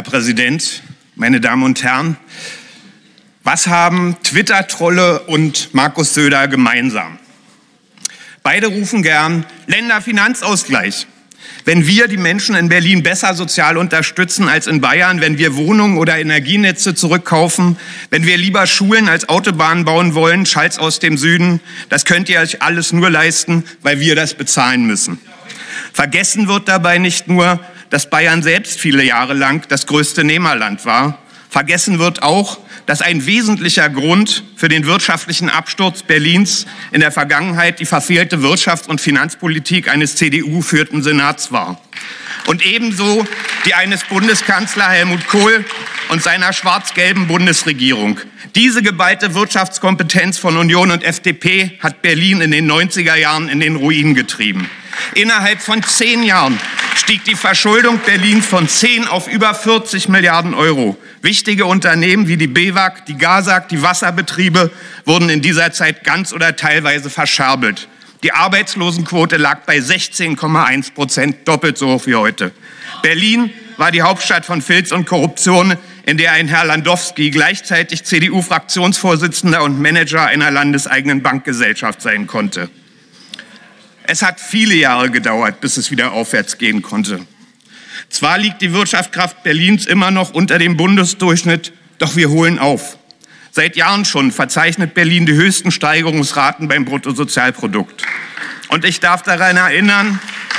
Herr Präsident, meine Damen und Herren, was haben Twitter-Trolle und Markus Söder gemeinsam? Beide rufen gern Länderfinanzausgleich. Wenn wir die Menschen in Berlin besser sozial unterstützen als in Bayern, wenn wir Wohnungen oder Energienetze zurückkaufen, wenn wir lieber Schulen als Autobahnen bauen wollen, Schalls aus dem Süden, das könnt ihr euch alles nur leisten, weil wir das bezahlen müssen. Vergessen wird dabei nicht nur, dass Bayern selbst viele Jahre lang das größte Nehmerland war. Vergessen wird auch, dass ein wesentlicher Grund für den wirtschaftlichen Absturz Berlins in der Vergangenheit die verfehlte Wirtschafts- und Finanzpolitik eines CDU-führten Senats war. Und ebenso die eines Bundeskanzler Helmut Kohl und seiner schwarz-gelben Bundesregierung. Diese geballte Wirtschaftskompetenz von Union und FDP hat Berlin in den 90er Jahren in den Ruin getrieben. Innerhalb von 10 Jahren stieg die Verschuldung Berlins von 10 auf über 40 Milliarden Euro. Wichtige Unternehmen wie die BEWAG, die GASAG, die Wasserbetriebe wurden in dieser Zeit ganz oder teilweise verscherbelt. Die Arbeitslosenquote lag bei 16,1%, doppelt so hoch wie heute. Berlin war die Hauptstadt von Filz und Korruption, in der ein Herr Landowski gleichzeitig CDU-Fraktionsvorsitzender und Manager einer landeseigenen Bankgesellschaft sein konnte. Es hat viele Jahre gedauert, bis es wieder aufwärts gehen konnte. Zwar liegt die Wirtschaftskraft Berlins immer noch unter dem Bundesdurchschnitt, doch wir holen auf. Seit Jahren schon verzeichnet Berlin die höchsten Steigerungsraten beim Bruttosozialprodukt. Und ich darf daran erinnern,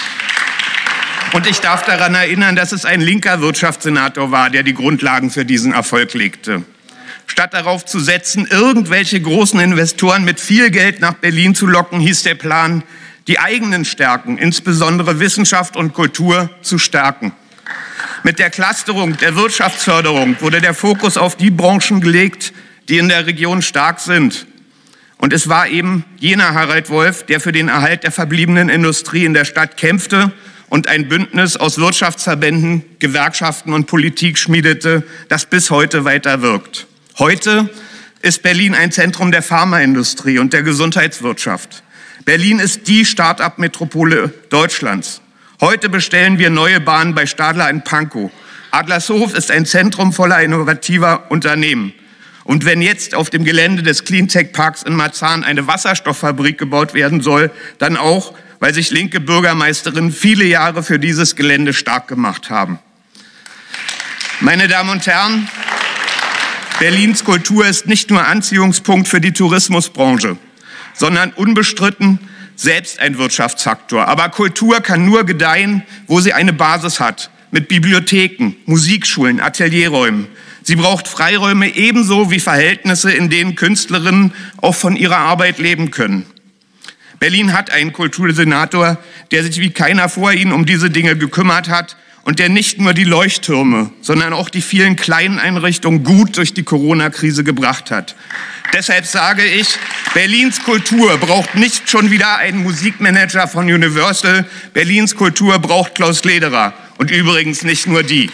dass es ein linker Wirtschaftssenator war, der die Grundlagen für diesen Erfolg legte. Statt darauf zu setzen, irgendwelche großen Investoren mit viel Geld nach Berlin zu locken, hieß der Plan, die eigenen Stärken, insbesondere Wissenschaft und Kultur, zu stärken. Mit der Clusterung der Wirtschaftsförderung wurde der Fokus auf die Branchen gelegt, die in der Region stark sind. Und es war eben jener Harald Wolf, der für den Erhalt der verbliebenen Industrie in der Stadt kämpfte und ein Bündnis aus Wirtschaftsverbänden, Gewerkschaften und Politik schmiedete, das bis heute weiter wirkt. Heute ist Berlin ein Zentrum der Pharmaindustrie und der Gesundheitswirtschaft. Berlin ist die Start-up-Metropole Deutschlands. Heute bestellen wir neue Bahnen bei Stadler in Pankow. Adlershof ist ein Zentrum voller innovativer Unternehmen. Und wenn jetzt auf dem Gelände des Cleantech-Parks in Marzahn eine Wasserstofffabrik gebaut werden soll, dann auch, weil sich linke Bürgermeisterinnen viele Jahre für dieses Gelände stark gemacht haben. Meine Damen und Herren, Berlins Kultur ist nicht nur Anziehungspunkt für die Tourismusbranche, sondern unbestritten selbst ein Wirtschaftsfaktor. Aber Kultur kann nur gedeihen, wo sie eine Basis hat, mit Bibliotheken, Musikschulen, Atelierräumen. Sie braucht Freiräume ebenso wie Verhältnisse, in denen Künstlerinnen auch von ihrer Arbeit leben können. Berlin hat einen Kultursenator, der sich wie keiner vor ihm um diese Dinge gekümmert hat und der nicht nur die Leuchttürme, sondern auch die vielen kleinen Einrichtungen gut durch die Corona-Krise gebracht hat. Deshalb sage ich, Berlins Kultur braucht nicht schon wieder einen Musikmanager von Universal. Berlins Kultur braucht Klaus Lederer. Und übrigens nicht nur die.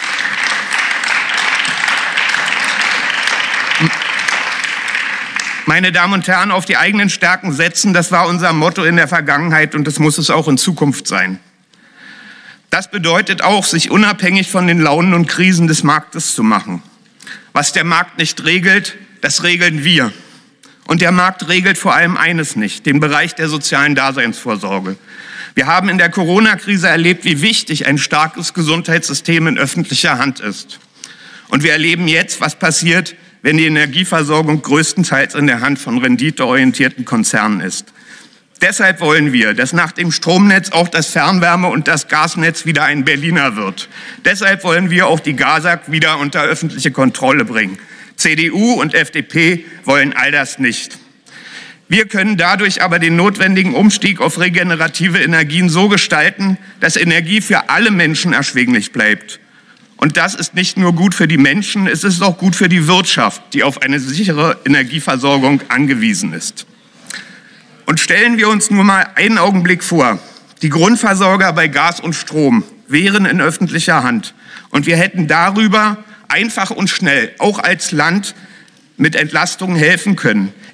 Meine Damen und Herren, auf die eigenen Stärken setzen, das war unser Motto in der Vergangenheit und das muss es auch in Zukunft sein. Das bedeutet auch, sich unabhängig von den Launen und Krisen des Marktes zu machen. Was der Markt nicht regelt, das regeln wir. Und der Markt regelt vor allem eines nicht, den Bereich der sozialen Daseinsvorsorge. Wir haben in der Corona-Krise erlebt, wie wichtig ein starkes Gesundheitssystem in öffentlicher Hand ist. Und wir erleben jetzt, was passiert, wenn die Energieversorgung größtenteils in der Hand von renditeorientierten Konzernen ist. Deshalb wollen wir, dass nach dem Stromnetz auch das Fernwärme- und das Gasnetz wieder ein Berliner wird. Deshalb wollen wir auch die GASAG wieder unter öffentliche Kontrolle bringen. CDU und FDP wollen all das nicht. Wir können dadurch aber den notwendigen Umstieg auf regenerative Energien so gestalten, dass Energie für alle Menschen erschwinglich bleibt. Und das ist nicht nur gut für die Menschen, es ist auch gut für die Wirtschaft, die auf eine sichere Energieversorgung angewiesen ist. Und stellen wir uns nur mal einen Augenblick vor, die Grundversorger bei Gas und Strom wären in öffentlicher Hand und wir hätten darüber einfach und schnell, auch als Land, mit Entlastungen helfen können.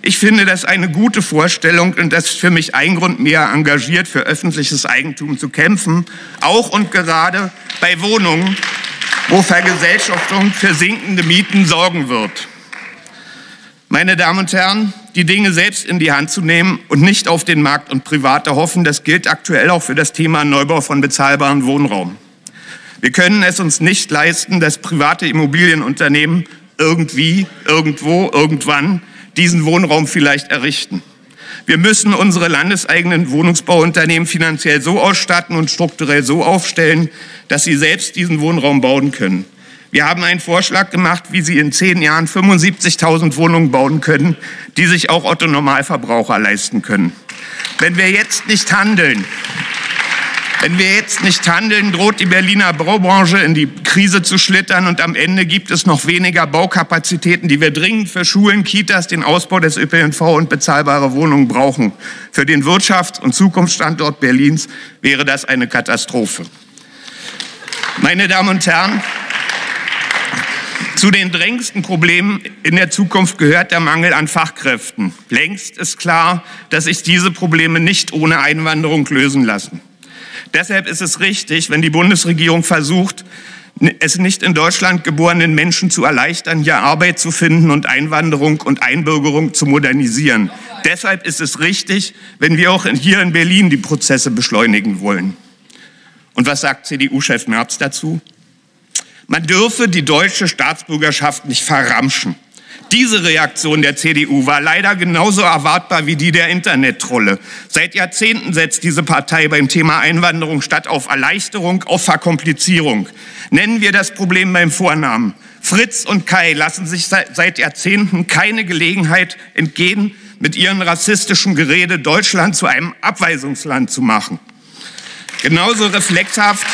Ich finde das eine gute Vorstellung und das ist für mich ein Grund mehr, engagiert für öffentliches Eigentum zu kämpfen, auch und gerade bei Wohnungen, wo Vergesellschaftung für sinkende Mieten sorgen wird. Meine Damen und Herren, die Dinge selbst in die Hand zu nehmen und nicht auf den Markt und Private hoffen, das gilt aktuell auch für das Thema Neubau von bezahlbarem Wohnraum. Wir können es uns nicht leisten, dass private Immobilienunternehmen irgendwie, irgendwo, irgendwann diesen Wohnraum vielleicht errichten. Wir müssen unsere landeseigenen Wohnungsbauunternehmen finanziell so ausstatten und strukturell so aufstellen, dass sie selbst diesen Wohnraum bauen können. Wir haben einen Vorschlag gemacht, wie Sie in 10 Jahren 75.000 Wohnungen bauen können, die sich auch Otto-Normalverbraucher leisten können. Wenn wir jetzt nicht handeln, droht die Berliner Baubranche in die Krise zu schlittern und am Ende gibt es noch weniger Baukapazitäten, die wir dringend für Schulen, Kitas, den Ausbau des ÖPNV und bezahlbare Wohnungen brauchen. Für den Wirtschafts- und Zukunftsstandort Berlins wäre das eine Katastrophe. Meine Damen und Herren, zu den drängendsten Problemen in der Zukunft gehört der Mangel an Fachkräften. Längst ist klar, dass sich diese Probleme nicht ohne Einwanderung lösen lassen. Deshalb ist es richtig, wenn die Bundesregierung versucht, es nicht in Deutschland geborenen Menschen zu erleichtern, hier Arbeit zu finden und Einwanderung und Einbürgerung zu modernisieren. Deshalb ist es richtig, wenn wir auch hier in Berlin die Prozesse beschleunigen wollen. Und was sagt CDU-Chef Merz dazu? Man dürfe die deutsche Staatsbürgerschaft nicht verramschen. Diese Reaktion der CDU war leider genauso erwartbar wie die der Internettrolle. Seit Jahrzehnten setzt diese Partei beim Thema Einwanderung statt auf Erleichterung auf Verkomplizierung. Nennen wir das Problem beim Vornamen. Fritz und Kai lassen sich seit Jahrzehnten keine Gelegenheit entgehen, mit ihrem rassistischen Gerede Deutschland zu einem Abweisungsland zu machen. Genauso reflexhaft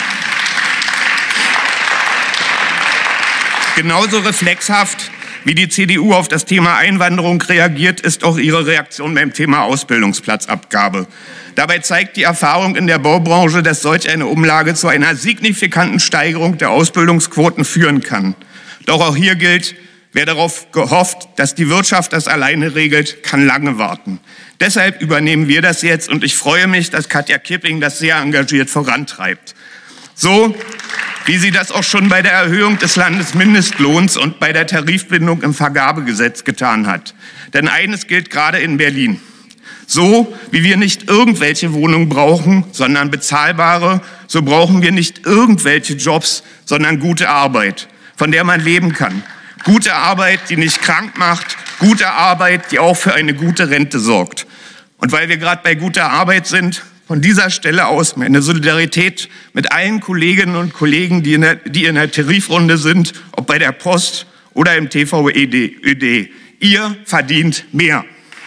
wie die CDU auf das Thema Einwanderung reagiert, ist auch ihre Reaktion beim Thema Ausbildungsplatzabgabe. Dabei zeigt die Erfahrung in der Baubranche, dass solch eine Umlage zu einer signifikanten Steigerung der Ausbildungsquoten führen kann. Doch auch hier gilt, wer darauf gehofft, dass die Wirtschaft das alleine regelt, kann lange warten. Deshalb übernehmen wir das jetzt und ich freue mich, dass Katja Kipping das sehr engagiert vorantreibt. So wie sie das auch schon bei der Erhöhung des Landesmindestlohns und bei der Tarifbindung im Vergabegesetz getan hat. Denn eines gilt gerade in Berlin. So wie wir nicht irgendwelche Wohnungen brauchen, sondern bezahlbare, so brauchen wir nicht irgendwelche Jobs, sondern gute Arbeit, von der man leben kann. Gute Arbeit, die nicht krank macht, gute Arbeit, die auch für eine gute Rente sorgt. Und weil wir gerade bei guter Arbeit sind, von dieser Stelle aus meine Solidarität mit allen Kolleginnen und Kollegen, die in der Tarifrunde sind, ob bei der Post oder im TVÖD. Ihr verdient mehr.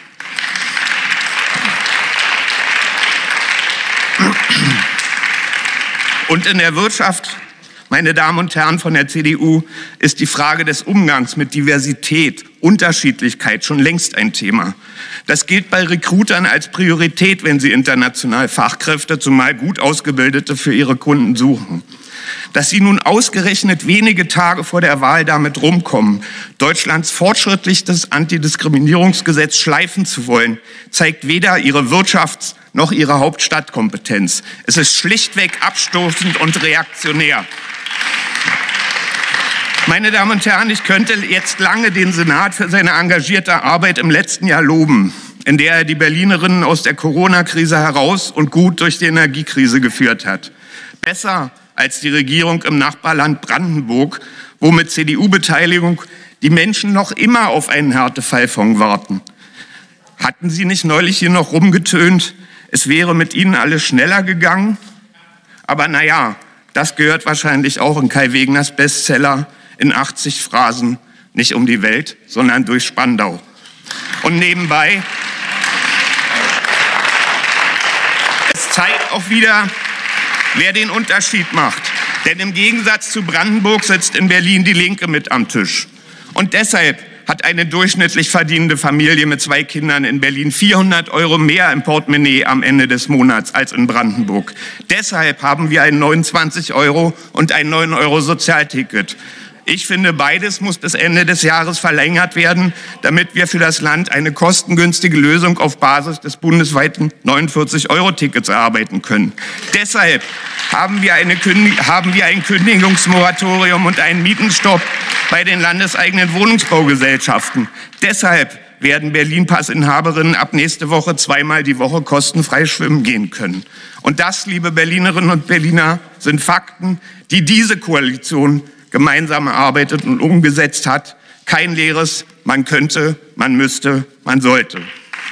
Und in der Wirtschaft, meine Damen und Herren von der CDU, ist die Frage des Umgangs mit Diversität, Unterschiedlichkeit schon längst ein Thema. Das gilt bei Recruitern als Priorität, wenn sie international Fachkräfte, zumal gut ausgebildete, für ihre Kunden suchen. Dass sie nun ausgerechnet wenige Tage vor der Wahl damit rumkommen, Deutschlands fortschrittlichstes Antidiskriminierungsgesetz schleifen zu wollen, zeigt weder ihre Wirtschafts- noch ihre Hauptstadtkompetenz. Es ist schlichtweg abstoßend und reaktionär. Meine Damen und Herren, ich könnte jetzt lange den Senat für seine engagierte Arbeit im letzten Jahr loben, in der er die Berlinerinnen aus der Corona-Krise heraus und gut durch die Energiekrise geführt hat. Besser als die Regierung im Nachbarland Brandenburg, wo mit CDU-Beteiligung die Menschen noch immer auf einen Härtefallfonds warten. Hatten Sie nicht neulich hier noch rumgetönt, es wäre mit Ihnen alles schneller gegangen? Aber naja, das gehört wahrscheinlich auch in Kai Wegeners Bestseller in 80 Phrasen, nicht um die Welt, sondern durch Spandau. Und nebenbei, es zeigt auch wieder, wer den Unterschied macht. Denn im Gegensatz zu Brandenburg sitzt in Berlin die Linke mit am Tisch. Und deshalb hat eine durchschnittlich verdienende Familie mit 2 Kindern in Berlin 400 € mehr im Portemonnaie am Ende des Monats als in Brandenburg. Deshalb haben wir einen 29 € und ein 9 € Sozialticket. Ich finde, beides muss bis Ende des Jahres verlängert werden, damit wir für das Land eine kostengünstige Lösung auf Basis des bundesweiten 49-Euro-Tickets erarbeiten können. Deshalb haben wir ein Kündigungsmoratorium und einen Mietenstopp bei den landeseigenen Wohnungsbaugesellschaften. Deshalb werden Berlin-Pass-Inhaberinnen ab nächste Woche zweimal die Woche kostenfrei schwimmen gehen können. Und das, liebe Berlinerinnen und Berliner, sind Fakten, die diese Koalition gemeinsam erarbeitet und umgesetzt hat. Kein leeres man könnte, man müsste, man sollte.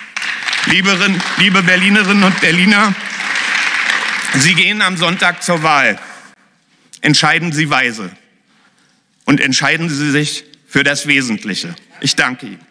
Liebe Berlinerinnen und Berliner, Sie gehen am Sonntag zur Wahl. Entscheiden Sie weise und entscheiden Sie sich für das Wesentliche. Ich danke Ihnen.